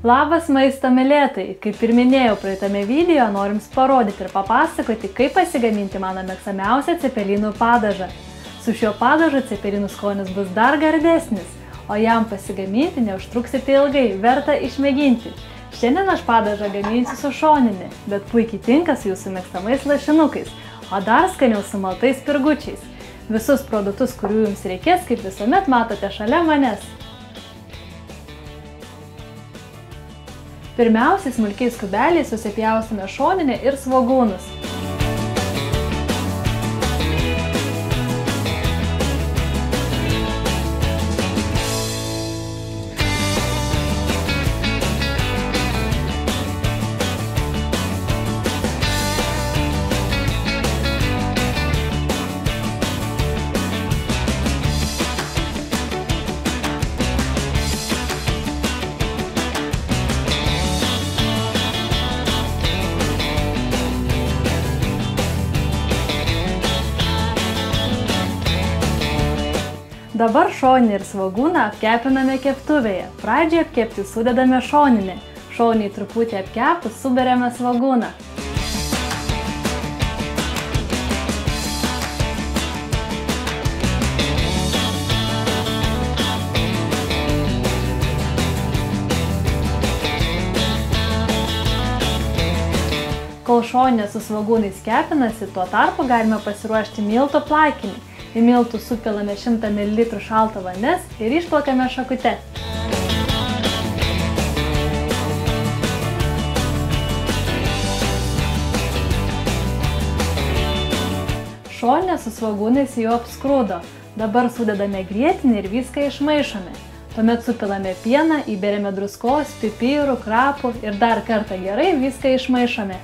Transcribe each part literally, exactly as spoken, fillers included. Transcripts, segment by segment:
Labas maisto mylėtojai! Kaip ir minėjau praeitame video, norim parodyti ir papasakoti, kaip pasigaminti mano mėgstamiausią cepelinų padažą. Su šiuo padažu cepelinų skonis bus dar gardesnis, o jam pasigaminti neužtruksite ilgai, verta išmėginti. Šiandien aš padažą gaminsiu su šoninė, bet puikiai tinka su jūsų mėgstamais lašinukais, o dar skaniau su maltais spirgučiais. Visus produktus, kurių jums reikės, kaip visuomet matote šalia manęs. Pirmiausiai smulkiais kubeliais susipjausime šoninę ir svogūnus. Dabar šoninę ir svogūną apkepiname keptuvėje. Pradžioje apkepti sudedame šoninę. Šoniniai truputį apkepus suberiame svogūną. Kol šoninė su svogūnais kepinasi, tuo tarpu galime pasiruošti miltų plakinį. Į miltų supilame šimtą mililitrų šalto vandens ir išplakame šakute. Šoninė su svogūnais jau apskrūdo. Dabar sudedame grietinę ir viską išmaišome. Tuomet supilame pieną, įberiame druskos, pipirų, krapų ir dar kartą gerai viską išmaišome.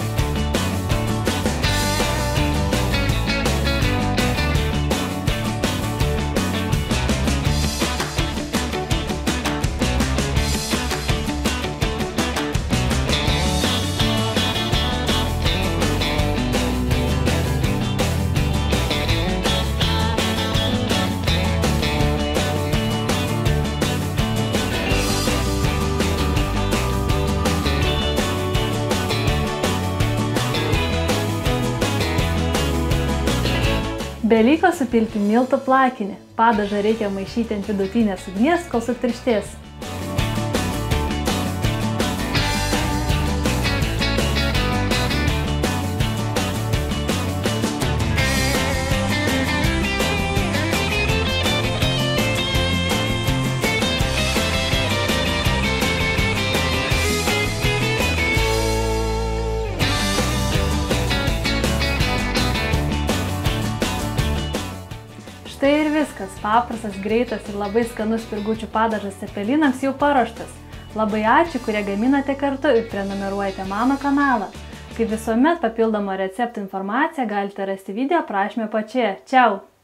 Beliko supilti miltų plakinį. Padažą reikia maišyti ant vidutinės ugnies, kol sutirštės. Štai ir viskas. Paprastas, greitas ir labai skanus spirgučių padažas cepelinams jau paruoštas. Labai ačiū, kurie gaminate kartu ir prenumeruojate mano kanalą. Kaip visuomet, papildomą receptų informaciją galite rasti video aprašyme apačioje. Čiau!